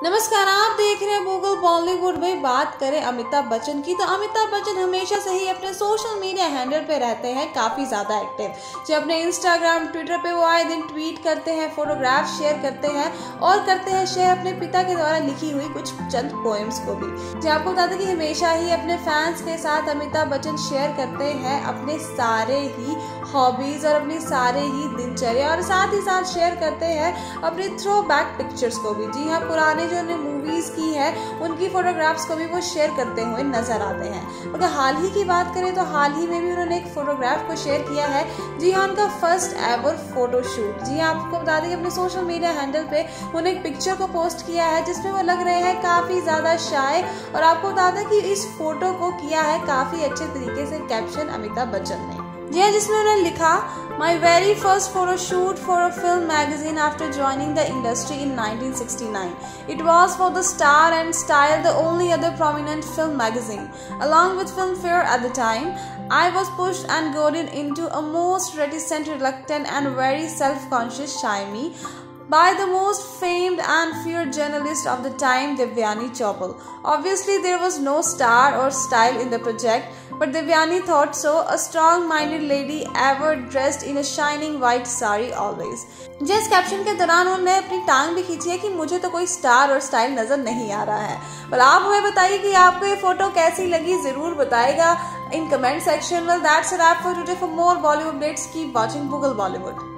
नमस्कार, आप देख रहे हैं गूगल बॉलीवुड में। बात करें अमिताभ बच्चन की, तो अमिताभ बच्चन हमेशा से ही अपने सोशल मीडिया हैंडल पे रहते हैं काफ़ी ज़्यादा एक्टिव। जो अपने इंस्टाग्राम, ट्विटर पे वो आए दिन ट्वीट करते हैं, फोटोग्राफ शेयर करते हैं और करते हैं शेयर अपने पिता के द्वारा लिखी हुई कुछ चंद पोएम्स को भी। जो आपको बता दें कि हमेशा ही अपने फैंस के साथ अमिताभ बच्चन शेयर करते हैं अपने सारे ही हॉबीज़ और अपनी सारे ही दिनचर्या, और साथ ही साथ शेयर करते हैं अपने थ्रोबैक पिक्चर्स को भी। जी हाँ, पुराने जो उन्होंने मूवीज़ की है उनकी फोटोग्राफ्स को भी वो शेयर करते हुए नजर आते हैं। अगर हाल ही की बात करें तो हाल ही में भी उन्होंने एक फोटोग्राफ को शेयर किया है। जी हाँ, उनका फर्स्ट एवर फोटोशूट। जी हाँ, आपको बता दें कि अपने सोशल मीडिया हैंडल पे उन्होंने एक पिक्चर को पोस्ट किया है जिसमें वो लग रहे हैं काफ़ी ज़्यादा शाय, और आपको बता दें कि इस फोटो को किया है काफ़ी अच्छे तरीके से कैप्शन अमिताभ बच्चन ने। जी हाँ, जिसमें उन्होंने लिखा, My very first photo shoot for a film magazine after joining the industry in 1969. It was for the Star and Style, the only other prominent film magazine. Along with Filmfare at the time, I was pushed and goaded into a most reticent, reluctant and very self-conscious shy me by the most famed and feared journalist of the time, Devyani Chopal. Obviously, there was no star or style in the project, but Devyani thought so, a strong-minded lady ever dressed in a shining white sari always. जिस caption के दौरान उन्होंने अपनी टांग भी खींची है कि मुझे तो कोई स्टार और स्टाइल नजर नहीं आ रहा है। पर आप हमें बताइए कि आपको ये फोटो कैसी लगी, जरूर बताएगा in comment section. Well, that's a wrap for today. For more Bollywood updates, keep watching Boogle Bollywood.